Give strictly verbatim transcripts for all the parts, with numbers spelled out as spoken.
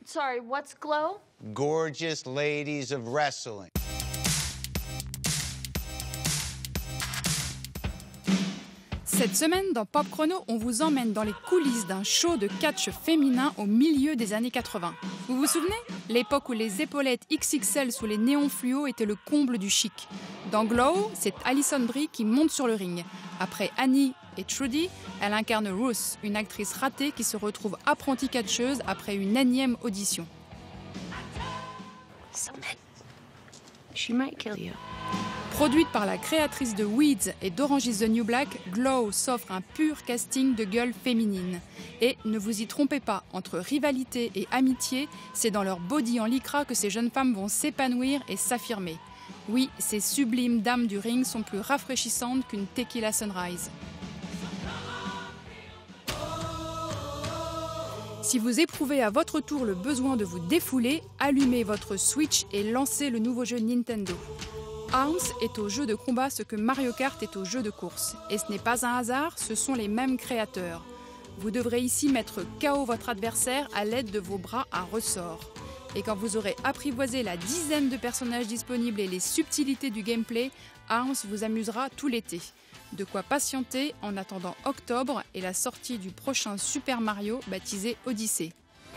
Sorry, what's Glow? Gorgeous ladies of wrestling. Cette semaine, dans Pop Chrono, on vous emmène dans les coulisses d'un show de catch féminin au milieu des années quatre-vingts. Vous vous souvenez? L'époque où les épaulettes X X L sous les néons fluo étaient le comble du chic. Dans Glow, c'est Alison Brie qui monte sur le ring. Après Annie et Trudy, elle incarne Ruth, une actrice ratée qui se retrouve apprentie catcheuse après une énième audition. She might kill you. Produite par la créatrice de Weeds et d'Orange is the New Black, Glow s'offre un pur casting de gueules féminines. Et ne vous y trompez pas, entre rivalité et amitié, c'est dans leur body en lycra que ces jeunes femmes vont s'épanouir et s'affirmer. Oui, ces sublimes dames du ring sont plus rafraîchissantes qu'une tequila sunrise. Si vous éprouvez à votre tour le besoin de vous défouler, allumez votre Switch et lancez le nouveau jeu Nintendo. Arms est au jeu de combat ce que Mario Kart est au jeu de course. Et ce n'est pas un hasard, ce sont les mêmes créateurs. Vous devrez ici mettre K O votre adversaire à l'aide de vos bras à ressort. Et quand vous aurez apprivoisé la dizaine de personnages disponibles et les subtilités du gameplay, Arms vous amusera tout l'été. De quoi patienter en attendant octobre et la sortie du prochain Super Mario baptisé Odyssey.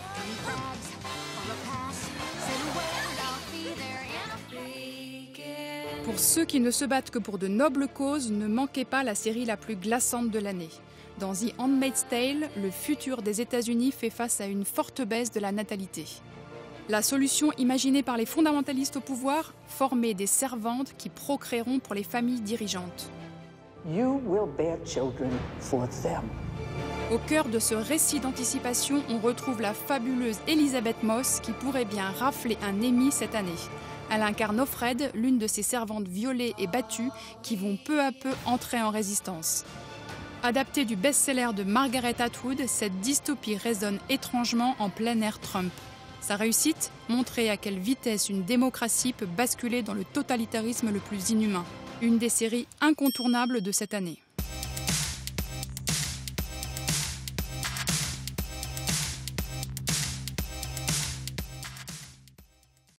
Pour ceux qui ne se battent que pour de nobles causes, ne manquez pas la série la plus glaçante de l'année. Dans The Handmaid's Tale, le futur des États-Unis fait face à une forte baisse de la natalité. La solution imaginée par les fondamentalistes au pouvoir, former des servantes qui procréeront pour les familles dirigeantes. You will bear children for them. Au cœur de ce récit d'anticipation, on retrouve la fabuleuse Elisabeth Moss qui pourrait bien rafler un Emmy cette année. Elle incarne Offred, l'une de ces servantes violées et battues qui vont peu à peu entrer en résistance. Adaptée du best-seller de Margaret Atwood, cette dystopie résonne étrangement en plein air Trump. Sa réussite, montrer à quelle vitesse une démocratie peut basculer dans le totalitarisme le plus inhumain. Une des séries incontournables de cette année.